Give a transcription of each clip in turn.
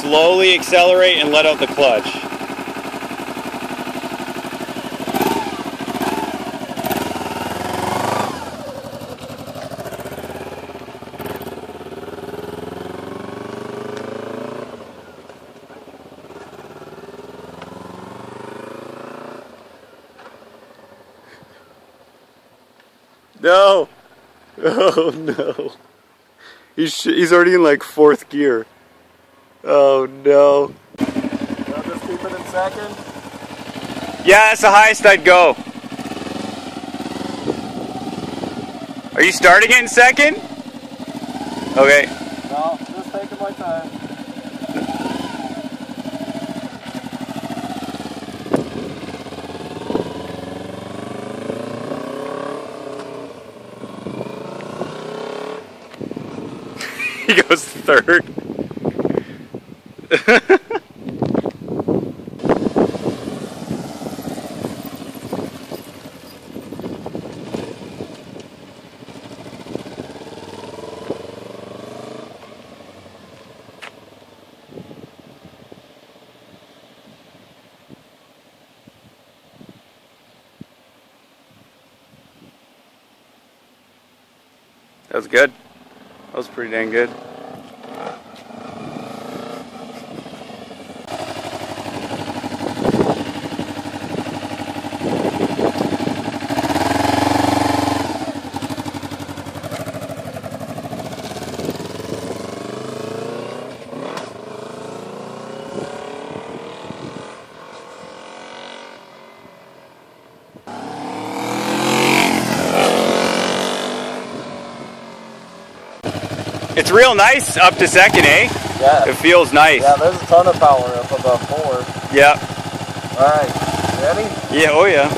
slowly accelerate and let out the clutch. No! Oh no. He's already in like 4th gear. Oh no. I'll just keep it in second. Yeah, that's the highest I'd go. Are you starting it in second? Okay. No, just taking my time. He goes 3rd. That was good. That was pretty dang good. It's real nice up to second, eh? Yeah. It feels nice. Yeah, there's a ton of power up above 4. Yeah. Alright, ready? Yeah, oh yeah.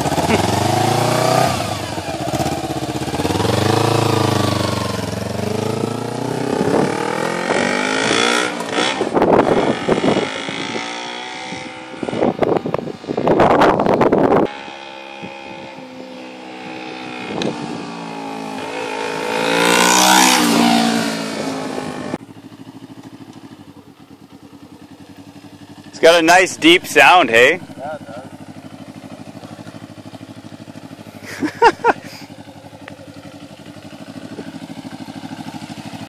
It's got a nice deep sound, hey?